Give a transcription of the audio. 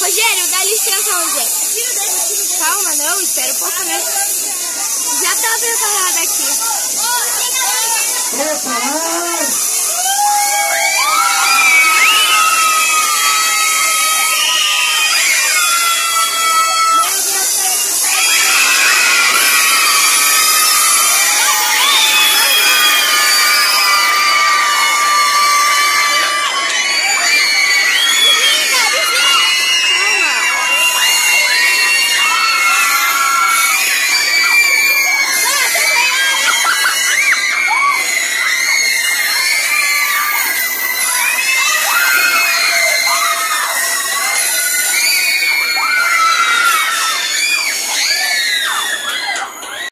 Rogério, dá licença, Rogério. Calma, não, espera um pouco, né? Já tá preparado aqui. Preparado!